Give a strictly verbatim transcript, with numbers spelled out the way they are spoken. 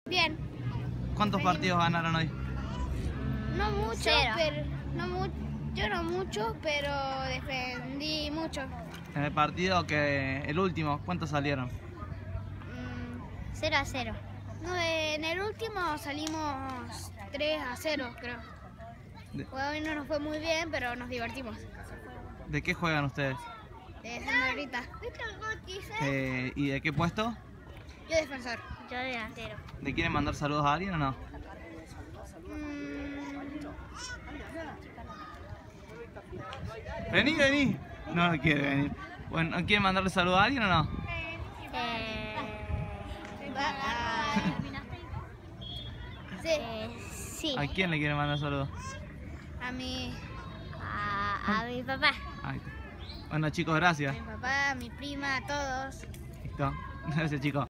Bien. ¿Cuántos partidos ganaron hoy? No mucho, Cero. pero no mu yo no mucho, pero defendí mucho. En el partido que el último, ¿cuántos salieron? Mm, cero a cero. no, en el último salimos tres a cero, creo. De, Hoy no nos fue muy bien, pero nos divertimos. ¿de qué juegan ustedes? De señorita. Eh, ¿Y de qué puesto? Yo defensor. Yo delantero. ¿Le quieren mandar saludos a alguien o no? Mm, Vení, vení. No, no quiere venir. Bueno, ¿quieren mandarle saludos a alguien o no? Eh, va a- sí, eh, sí. ¿A quién le quieren mandar saludos? a mi, A, a mi papá. Ahí está. Bueno chicos, gracias. a mi papá, a mi prima, a todos. Listo. Gracias chicos.